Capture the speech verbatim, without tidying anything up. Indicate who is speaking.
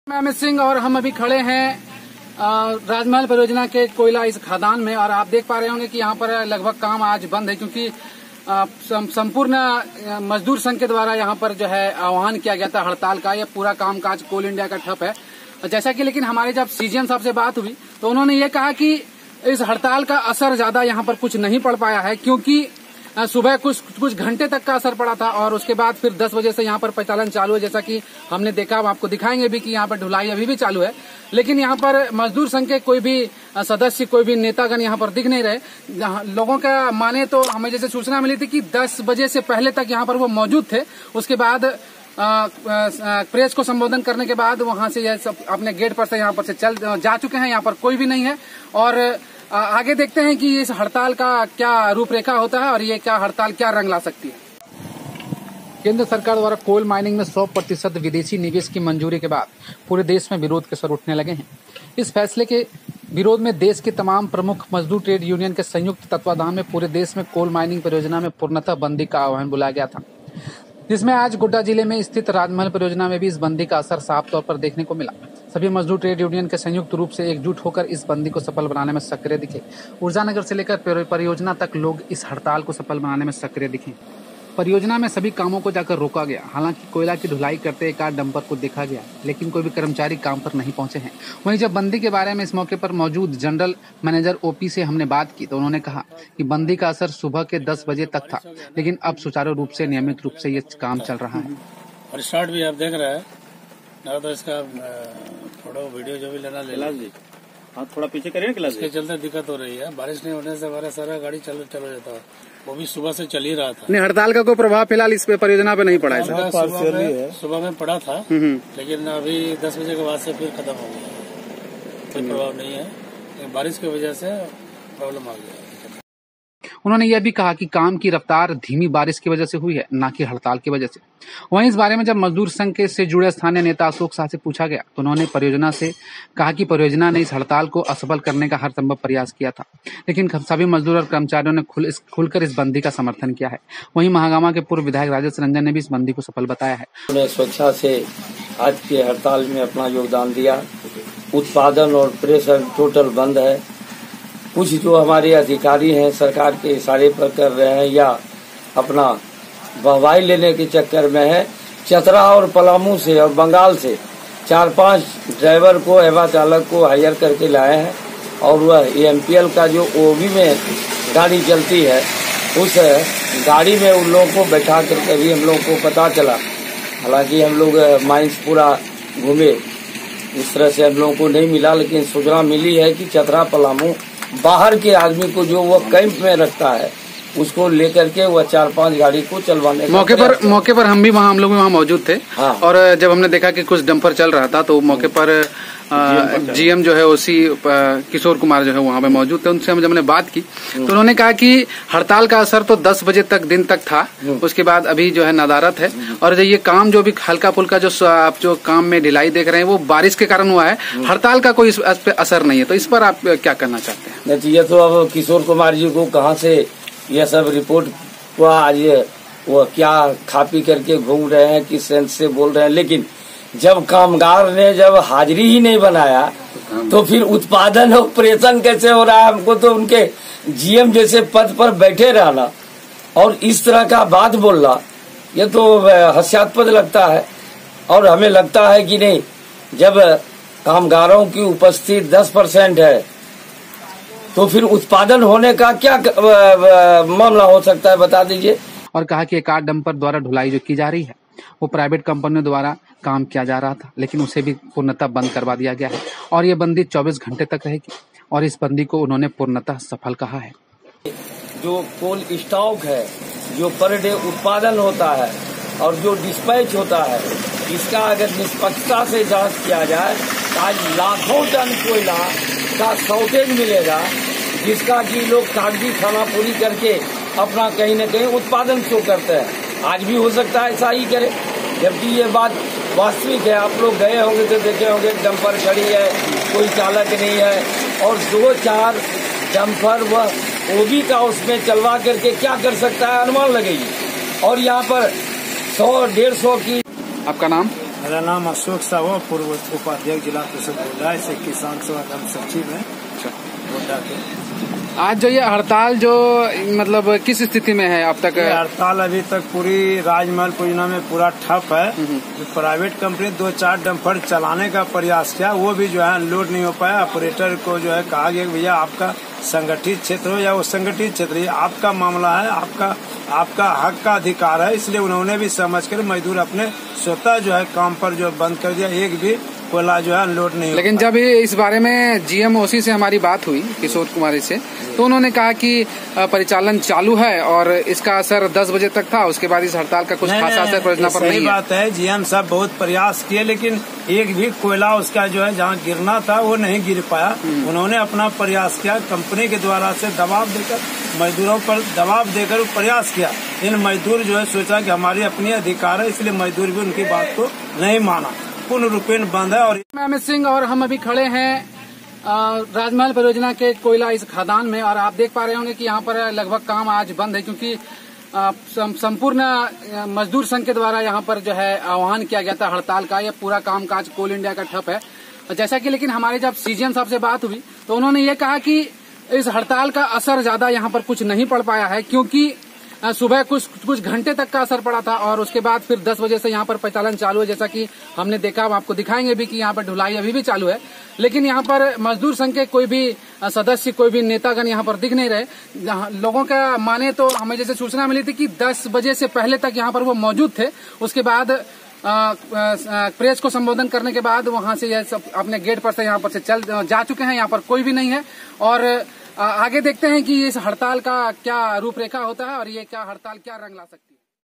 Speaker 1: मैं अमित सिंह और हम अभी खड़े हैं राजमहल परियोजना के कोयला इस खदान में और आप देख पा रहे होंगे कि यहाँ पर लगभग काम आज बंद है क्योंकि संपूर्ण मजदूर संघ के द्वारा यहाँ पर जो है आह्वान किया गया था हड़ताल का। यह पूरा कामकाज कोल इंडिया का ठप है। जैसा कि लेकिन हमारे जब सीजीएम साहब से बात हुई तो उन्होंने ये कहा कि इस हड़ताल का असर ज्यादा यहाँ पर कुछ नहीं पड़ पाया है क्योंकि सुबह कुछ कुछ घंटे तक का असर पड़ा था और उसके बाद फिर दस बजे से यहाँ पर परिचालन चालू है। जैसा कि हमने देखा, हम आपको दिखाएंगे भी कि यहाँ पर ढुलाई अभी भी चालू है, लेकिन यहाँ पर मजदूर संघ के कोई भी सदस्य, कोई भी नेतागण यहाँ पर दिख नहीं रहे। लोगों का माने तो हमें जैसे सूचना मिली थी कि दस बजे से पहले तक यहाँ पर वो मौजूद थे। उसके बाद आ, आ, प्रेस को संबोधन करने के बाद वहां से यह सब अपने गेट पर से यहाँ पर से चल जा चुके हैं। यहाँ पर कोई भी नहीं है और आगे देखते हैं कि इस हड़ताल का क्या रूपरेखा होता है और ये क्या हड़ताल क्या रंग ला सकती है। केंद्र सरकार द्वारा कोल माइनिंग में सौ प्रतिशत विदेशी निवेश की मंजूरी के बाद पूरे देश में विरोध के स्वर उठने लगे हैं। इस फैसले के विरोध में देश के तमाम प्रमुख मजदूर ट्रेड यूनियन के संयुक्त तत्वाधान में पूरे देश में कोल माइनिंग परियोजना में पूर्णतः बंदी का आह्वान बुलाया गया था, जिसमें आज गोड्डा जिले में स्थित राजमहल परियोजना में भी इस बंदी का असर साफ तौर पर देखने को मिला। सभी मजदूर ट्रेड यूनियन के संयुक्त रूप से एकजुट होकर इस बंदी को सफल बनाने में सक्रिय दिखे। ऊर्जानगर से लेकर परियोजना तक लोग इस हड़ताल को सफल बनाने में सक्रिय दिखे। परियोजना में सभी कामों को जाकर रोका गया। हालांकि कोयला की ढुलाई करते एक आध डंपर को देखा गया, लेकिन कोई भी कर्मचारी काम पर नहीं पहुंचे हैं। वहीं जब बंदी के बारे में इस मौके पर मौजूद जनरल मैनेजर ओपी से हमने बात की तो उन्होंने कहा कि बंदी का असर सुबह के दस बजे तक था, लेकिन अब सुचारू रूप से नियमित रूप से ये काम चल रहा है।
Speaker 2: और स्टार्ट भी आप देख रहे हैं ना, तो इसका फोटो वीडियो जो भी लेना ले लीजिए।
Speaker 3: हाँ, थोड़ा पीछे करिए क्लास।
Speaker 2: इसके चलते दिक्कत हो रही है, बारिश नहीं होने से हमारा सारा गाड़ी चल चला जाता है। वो भी सुबह से चल ही रहा था।
Speaker 1: नहीं, हड़ताल का कोई प्रभाव फिलहाल इस पे परियोजना पे नहीं पड़ा है।
Speaker 2: सुबह में, सुबह में पड़ा था, लेकिन अभी दस बजे के बाद से फिर खत्म हो गया। कोई प्रभाव नहीं है, लेकिन बारिश की वजह से प्रॉब्लम आ गया।
Speaker 1: उन्होंने यह भी कहा कि काम की रफ्तार धीमी बारिश की वजह से हुई है, न कि हड़ताल की वजह से। वहीं इस बारे में जब मजदूर संघ के से जुड़े स्थानीय नेता अशोक शाह से पूछा गया तो उन्होंने परियोजना से कहा कि परियोजना ने इस हड़ताल को असफल करने का हर संभव प्रयास किया था, लेकिन सभी मजदूर और कर्मचारियों ने खुल खुलकर इस बंदी का समर्थन किया है। वहीं महागामा के पूर्व विधायक राजेश रंजन ने भी इस बंदी को सफल बताया है।
Speaker 4: उन्होंने स्वेच्छा से आज की हड़ताल में अपना योगदान दिया। उत्पादन और प्रेस टोटल बंद है। कुछ जो हमारे अधिकारी हैं सरकार के इशारे पर कर रहे हैं या अपना वाहवाही लेने के चक्कर में है। चतरा और पलामू से और बंगाल से चार पांच ड्राइवर को, एवा चालक को हायर करके लाए हैं और वह एएमपीएल का जो ओबी में गाड़ी चलती है उस गाड़ी में उन लोगों को बैठा करके भी हम लोगों को पता चला। हालांकि हम लोग माइंस पूरा घूमे, इस तरह से हम लोगों को नहीं मिला, लेकिन सूचना मिली है कि चतरा पलामू बाहर के आदमी को जो वो कैंप में रखता है उसको लेकर के वह चार पांच गाड़ी को चलवाने
Speaker 1: मौके पर मौके पर हम भी वहाँ हम लोग भी वहाँ मौजूद थे। हाँ। और जब हमने देखा कि कुछ डंपर चल रहा था तो मौके पर जीएम जो है ओसी किशोर कुमार जो है वहाँ पे मौजूद थे। उनसे हम जब हमने बात की तो उन्होंने कहा कि हड़ताल का असर तो दस बजे तक दिन तक था, उसके बाद अभी जो है नदारत है और जो ये काम जो भी हल्का फुल्का जो आप जो काम में ढिलाई देख रहे हैं वो बारिश के कारण हुआ है, हड़ताल का कोई इस पे असर नहीं है। तो इस पर आप क्या करना चाहते हैं?
Speaker 4: नहीं, ये तो अब किशोर कुमार जी को कहाँ से यह सब रिपोर्ट को आज वो क्या खा पी करके घूम रहे हैं, किस सेंस से बोल रहे हैं। लेकिन जब कामगार ने जब हाजिरी ही नहीं बनाया तो फिर उत्पादन ऑपरेशन कैसे हो रहा है? हमको तो उनके जीएम जैसे पद पर बैठे रहना और इस तरह का बात बोलना ये तो हास्यास्पद लगता है। और हमें लगता है कि नहीं, जब कामगारों की उपस्थिति दस परसेंट है तो फिर उत्पादन होने का क्या मामला हो सकता है, बता दीजिए।
Speaker 1: और कहा कि एक आध डंपर द्वारा ढुलाई जो की जा रही है वो प्राइवेट कंपनियों द्वारा काम किया जा रहा था, लेकिन उसे भी पूर्णतः बंद करवा दिया गया है और ये बंदी चौबीस घंटे तक रहेगी और इस बंदी को उन्होंने पूर्णतः सफल कहा है।
Speaker 4: जो कोल स्टॉक है, जो पर डे उत्पादन होता है और जो डिस्पैच होता है, इसका अगर निष्पक्षता से जांच किया जाए तो आज लाखों टन कोयला का शॉर्टेज मिलेगा, जिसका कि लोग कागजी खाना पूरी करके अपना कहीं न कहीं उत्पादन शो करते हैं। आज भी हो सकता है ऐसा ही करे, जबकि ये बात वास्तविक है। आप लोग गए होंगे तो देखे होंगे डंपर खड़ी है, कोई चालक नहीं है और दो चार डंपर वह ओबी का उसमें चलवा करके क्या कर सकता है अनुमान लगेगी। और यहाँ पर सौ डेढ़ सौ की।
Speaker 1: आपका नाम?
Speaker 5: मेरा नाम अशोक साहू, पूर्व उपाध्यक्ष जिला परिषद गोड्डा, ऐसे किसान सभा का सचिव है गोड्डा के।
Speaker 1: आज जो ये हड़ताल जो मतलब किस स्थिति में है अब तक?
Speaker 5: ये हड़ताल अभी तक पूरी राजमहल परियोजना में पूरा ठप है। प्राइवेट कंपनी दो चार डंपर चलाने का प्रयास किया, वो भी जो है अनलोड नहीं हो पाया। ऑपरेटर को जो है कहा गया भैया आपका संगठित क्षेत्र हो या वो संगठित क्षेत्र, ये आपका मामला है, आपका आपका हक का अधिकार है, इसलिए उन्होंने भी समझ कर मजदूर अपने स्वतः जो है काम पर जो बंद कर दिया। एक भी कोयला जो है अनलोड नहीं।
Speaker 1: लेकिन जब इस बारे में जीएमओसी से हमारी बात हुई किशोर कुमारी से, तो उन्होंने कहा कि परिचालन चालू है और इसका असर दस बजे तक था, उसके बाद इस हड़ताल का कुछ खासा असर परियोजना पर नहीं है।
Speaker 5: सही बात है, जीएम साहब बहुत प्रयास किए, लेकिन एक भी कोयला उसका जो है जहाँ गिरना था वो नहीं गिर पाया। उन्होंने अपना प्रयास किया, कंपनी के द्वारा से दबाव देकर मजदूरों पर दबाव देकर प्रयास किया। इन मजदूर जो है सोचा कि हमारी अपनी अधिकार है, इसलिए मजदूर भी उनकी बात को नहीं माना, पूर्ण रूपेण बंद है। और
Speaker 1: मैं अमित सिंह और हम अभी खड़े हैं राजमहल परियोजना के कोयला इस खदान में, और आप देख पा रहे होंगे कि यहाँ पर लगभग काम आज बंद है, क्योंकि संपूर्ण मजदूर संघ के द्वारा यहाँ पर जो है आह्वान किया गया था हड़ताल का। यह पूरा कामकाज कोल इंडिया का ठप है। जैसा कि लेकिन हमारे जब सीजीएम साहब से बात हुई तो उन्होंने ये कहा कि इस हड़ताल का असर ज्यादा यहाँ पर कुछ नहीं पड़ पाया है, क्योंकि सुबह कुछ कुछ घंटे तक का असर पड़ा था और उसके बाद फिर दस बजे से यहाँ पर परिचालन चालू है। जैसा कि हमने देखा, हम आपको दिखाएंगे भी कि यहाँ पर ढुलाई अभी भी चालू है, लेकिन यहाँ पर मजदूर संघ के कोई भी सदस्य, कोई भी नेतागण यहाँ पर दिख नहीं रहे। लोगों का माने तो हमें जैसे सूचना मिली थी कि दस बजे से पहले तक यहाँ पर वो मौजूद थे, उसके बाद आ, आ, प्रेस को संबोधन करने के बाद वहां से यह सब अपने गेट पर से यहाँ पर से चल जा चुके हैं। यहाँ पर कोई भी नहीं है और आगे देखते हैं कि इस हड़ताल का क्या रूपरेखा होता है और ये क्या हड़ताल क्या रंग ला सकती है।